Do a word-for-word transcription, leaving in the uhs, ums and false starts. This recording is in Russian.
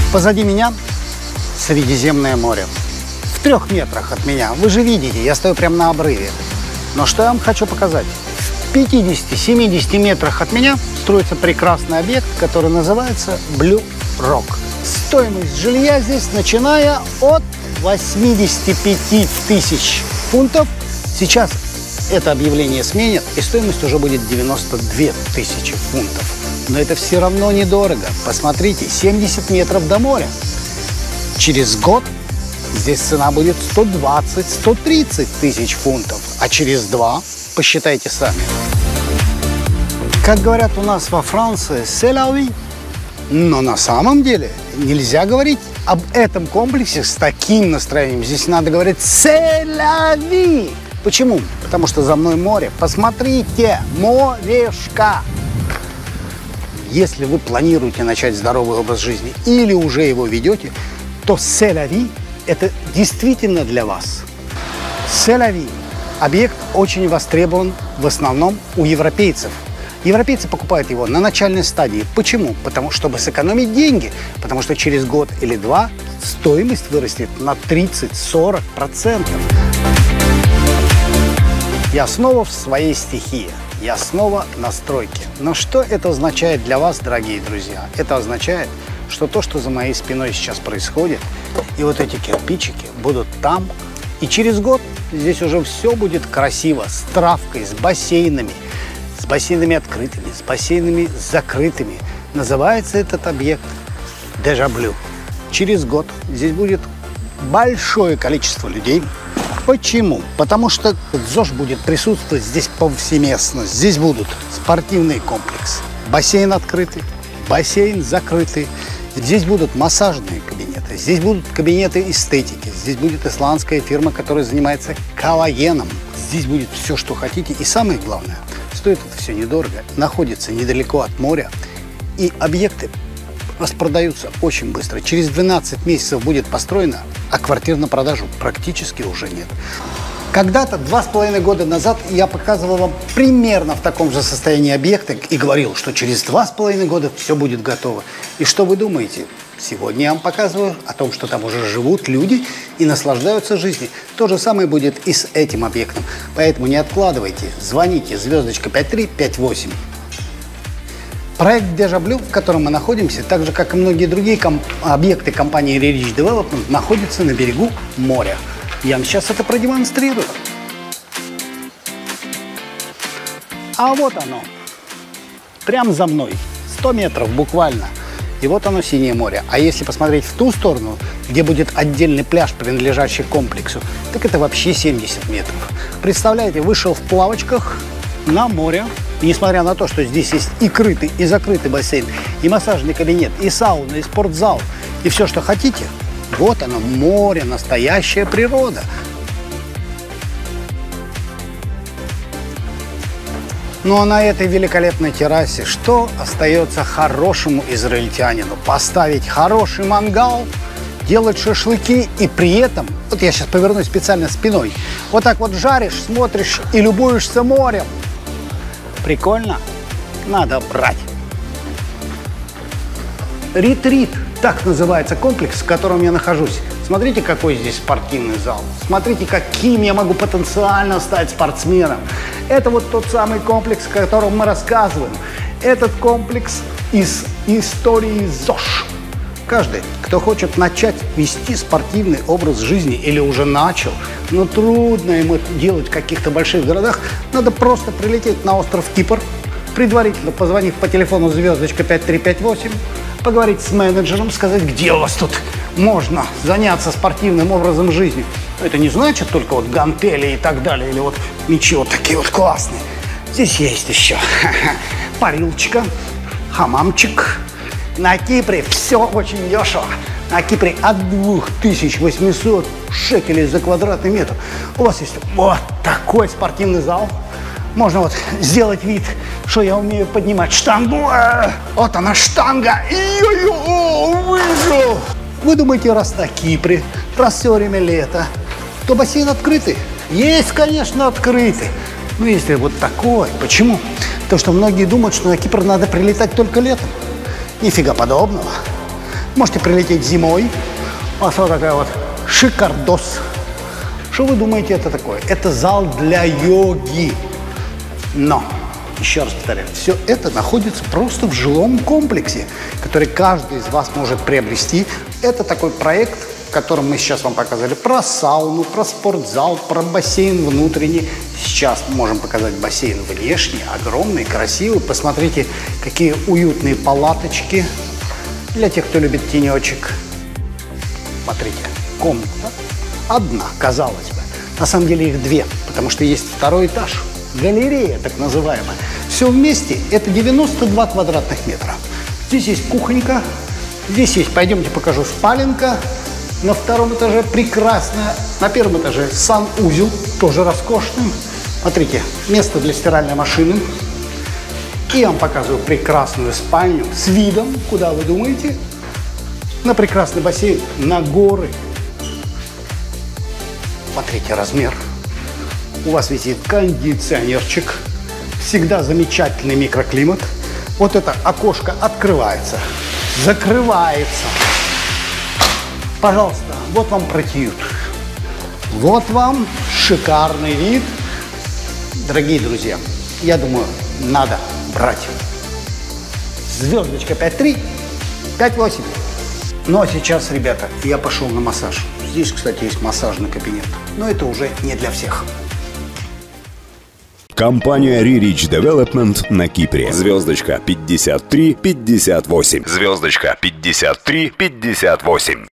Позади меня Средиземное море. В трех метрах от меня. Вы же видите, я стою прямо на обрыве. Но что я вам хочу показать? В пятидесяти-семидесяти метрах от меня строится прекрасный объект, который называется Blue Rock. Стоимость жилья здесь начиная от восьмидесяти пяти тысяч фунтов. Сейчас это объявление сменят, и стоимость уже будет девяносто две тысячи фунтов. Но это все равно недорого. Посмотрите, семьдесят метров до моря. Через год здесь цена будет сто двадцать — сто тридцать тысяч фунтов, а через два, посчитайте сами. Как говорят у нас во Франции, c'est la vie. Но на самом деле нельзя говорить об этом комплексе с таким настроением. Здесь надо говорить c'est la vie. Почему? Потому что за мной море. Посмотрите, морешка. Если вы планируете начать здоровый образ жизни или уже его ведете, то c'est la vie – это действительно для вас. C'est la vie. Объект очень востребован в основном у европейцев. Европейцы покупают его на начальной стадии. Почему? Потому что, чтобы сэкономить деньги. Потому что через год или два стоимость вырастет на тридцать-сорок процентов. Я снова в своей стихии. Я снова на стройке. Но что это означает для вас, дорогие друзья? Это означает, что то, что за моей спиной сейчас происходит, и вот эти кирпичики будут там, и через год здесь уже все будет красиво, с травкой, с бассейнами, с бассейнами открытыми, с бассейнами закрытыми. Называется этот объект Déjà Blue. Через год здесь будет большое количество людей. Почему? Потому что ЗОЖ будет присутствовать здесь повсеместно. Здесь будут спортивный комплекс, бассейн открытый, бассейн закрытый. Здесь будут массажные кабинеты, здесь будут кабинеты эстетики, здесь будет исландская фирма, которая занимается коллагеном. Здесь будет все, что хотите. И самое главное, стоит это все недорого, находится недалеко от моря, и объекты распродаются очень быстро. Через двенадцать месяцев будет построено, а квартир на продажу практически уже нет. Когда-то, два с половиной года назад, я показывал вам примерно в таком же состоянии объекты и говорил, что через два с половиной года все будет готово. И что вы думаете? Сегодня я вам показываю о том, что там уже живут люди и наслаждаются жизнью. То же самое будет и с этим объектом. Поэтому не откладывайте, звоните, звездочка пять три пять восемь. Проект Déjà Blue, в котором мы находимся, так же, как и многие другие комп объекты компании Rerich Development, находится на берегу моря. Я вам сейчас это продемонстрирую. А вот оно, прямо за мной, сто метров буквально. И вот оно, синее море. А если посмотреть в ту сторону, где будет отдельный пляж, принадлежащий комплексу, так это вообще семьдесят метров. Представляете, вышел в плавочках на море. И несмотря на то, что здесь есть и крытый, и закрытый бассейн, и массажный кабинет, и сауна, и спортзал, и все, что хотите, вот оно, море, настоящая природа. Ну а на этой великолепной террасе что остается хорошему израильтянину? Поставить хороший мангал, делать шашлыки и при этом, вот я сейчас повернусь специально спиной, вот так вот жаришь, смотришь и любуешься морем. Прикольно? Надо брать. Ретрит, так называется комплекс, в котором я нахожусь. Смотрите, какой здесь спортивный зал. Смотрите, каким я могу потенциально стать спортсменом. Это вот тот самый комплекс, о котором мы рассказываем. Этот комплекс из истории ЗОЖ. Каждый, кто хочет начать вести спортивный образ жизни или уже начал, но трудно ему это делать в каких-то больших городах, надо просто прилететь на остров Кипр, предварительно позвонив по телефону звездочка пять три пять восемь, поговорить с менеджером, сказать, где у вас тут можно заняться спортивным образом жизни. Это не значит только вот гантели и так далее, или вот мячи вот такие вот классные. Здесь есть еще парилочка, хамамчик. На Кипре все очень дешево. На Кипре от двух тысяч восьмисот шекелей за квадратный метр. У вас есть вот такой спортивный зал. Можно вот сделать вид, что я умею поднимать штангу. Вот она штанга. Ой-ой-ой, выжил. Вы думаете, раз на Кипре, раз все время лето, то бассейн открытый? Есть, конечно, открытый. Но если вот такой, почему? Потому что многие думают, что на Кипр надо прилетать только летом. Нифига подобного. Можете прилететь зимой. У вас вот такая вот шикардос. Что вы думаете это такое? Это зал для йоги. Но, еще раз повторяю, все это находится просто в жилом комплексе, который каждый из вас может приобрести. Это такой проект, в котором мы сейчас вам показали про сауну, про спортзал, про бассейн внутренний. Сейчас мы можем показать бассейн внешний, огромный, красивый. Посмотрите, какие уютные палаточки для тех, кто любит тенечек. Смотрите, комната одна, казалось бы. На самом деле их две, потому что есть второй этаж. Галерея, так называемая. Все вместе это девяносто два квадратных метра. Здесь есть кухонька, здесь есть, пойдемте покажу, спаленка. На втором этаже прекрасная, на первом этаже санузел, тоже роскошный. Смотрите, место для стиральной машины. И я вам показываю прекрасную спальню с видом, куда вы думаете, на прекрасный бассейн, на горы. Смотрите размер. У вас висит кондиционерчик, всегда замечательный микроклимат. Вот это окошко открывается, закрывается. Пожалуйста, вот вам протиют. Вот вам шикарный вид. Дорогие друзья, я думаю, надо брать. Звездочка пять три, пять восемь. Ну а сейчас, ребята, я пошел на массаж. Здесь, кстати, есть массажный кабинет, но это уже не для всех. Компания Re-Rich Development на Кипре. Звездочка пятьдесят три пятьдесят восемь. Звездочка пятьдесят три пятьдесят восемь.